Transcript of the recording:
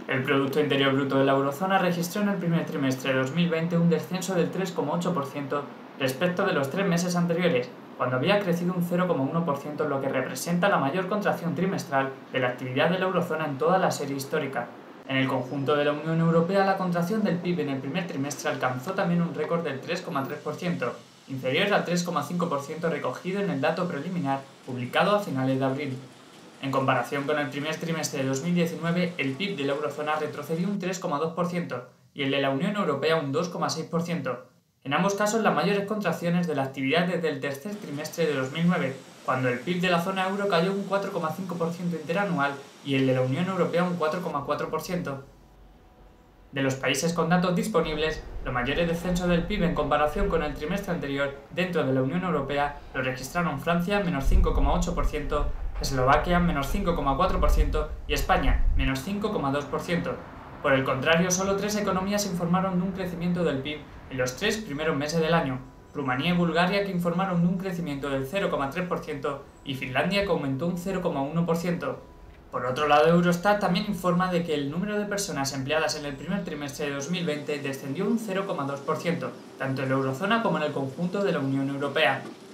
El Producto Interior Bruto de la eurozona registró en el primer trimestre de 2020 un descenso del 3,8% respecto de los 3 meses anteriores, cuando había crecido un 0,1%, lo que representa la mayor contracción trimestral de la actividad de la eurozona en toda la serie histórica. En el conjunto de la Unión Europea, la contracción del PIB en el primer trimestre alcanzó también un récord del 3,3%, inferior al 3,5% recogido en el dato preliminar publicado a finales de abril. En comparación con el primer trimestre de 2019, el PIB de la eurozona retrocedió un 3,2% y el de la Unión Europea un 2,6%. En ambos casos, las mayores contracciones de la actividad desde el tercer trimestre de 2009, cuando el PIB de la zona euro cayó un 4,5% interanual y el de la Unión Europea un 4,4%. De los países con datos disponibles, los mayores descensos del PIB en comparación con el trimestre anterior dentro de la Unión Europea lo registraron Francia, menos 5,8%, Eslovaquia, menos 5,4% y España, menos 5,2%. Por el contrario, solo 3 economías informaron de un crecimiento del PIB en los 3 primeros meses del año: Rumanía y Bulgaria, que informaron de un crecimiento del 0,3%, y Finlandia, que aumentó un 0,1%. Por otro lado, Eurostat también informa de que el número de personas empleadas en el primer trimestre de 2020 descendió un 0,2%, tanto en la eurozona como en el conjunto de la Unión Europea.